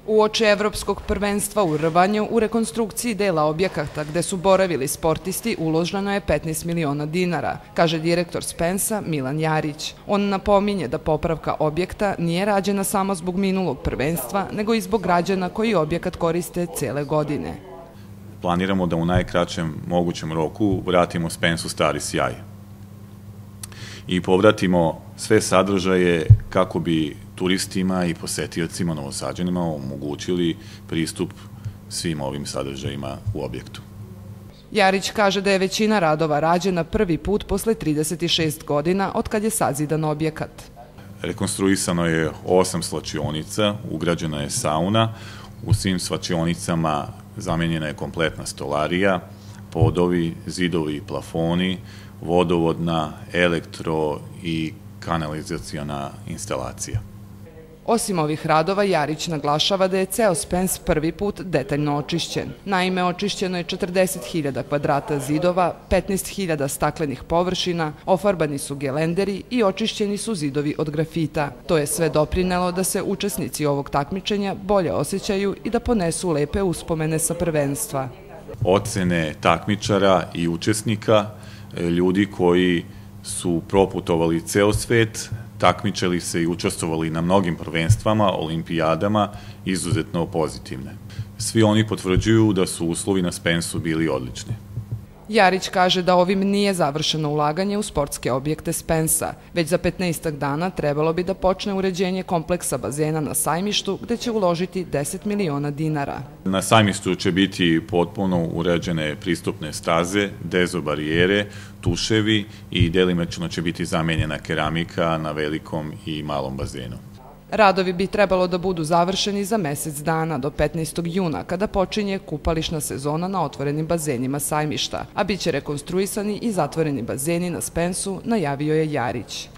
Uoči Evropskog prvenstva u rvanju, u rekonstrukciji dela objekata gde su boravili sportisti uloženo je 15 miliona dinara, kaže direktor Spensa Milan Jarić. On napominje da popravka objekta nije rađena samo zbog minulog prvenstva, nego i zbog građana koji objekat koriste cele godine. Planiramo da u najkraćem mogućem roku vratimo Spensu stari sjaj i povratimo sve sadržaje kako bi turistima i posetiocima Novosađanima omogućili pristup svim ovim sadržajima u objektu. Jarić kaže da je većina radova rađena prvi put posle 36 godina od kad je sazidan objekat. Rekonstruisano je 8 slačionica, ugrađena je sauna, u svim slačionicama zamenjena je kompletna stolarija, podovi, zidovi i plafoni, vodovodna, elektro i kanalizaciona instalacija. Osim ovih radova, Jarić naglašava da je ceo Spens prvi put detaljno očišćen. Naime, očišćeno je 40.000 kvadrata zidova, 15.000 staklenih površina, ofarbani su gelenderi i očišćeni su zidovi od grafita. To je sve doprinelo da se učesnici ovog takmičenja bolje osjećaju i da ponesu lepe uspomene sa prvenstva. Ocene takmičara i učesnika, ljudi koji su proputovali ceo svet, takmičili se i učestvovali na mnogim prvenstvama, olimpijadama, izuzetno pozitivne. Svi oni potvrđuju da su uslovi na Spensu bili odlični. Jarić kaže da ovim nije završeno ulaganje u sportske objekte Spensa. Već za 15 dana trebalo bi da počne uređenje kompleksa bazena na Sajmištu, gde će uložiti 10 miliona dinara. Na Sajmištu će biti potpuno uređene pristupne staze, dezobarijere, tuševi i delimično će biti zamenjena keramika na velikom i malom bazenu. Radovi bi trebalo da budu završeni za mesec dana do 15. juna, kada počinje kupališna sezona na otvorenim bazenima Sajmišta, a biće rekonstruisani i zatvoreni bazeni na Spensu, najavio je Jarić.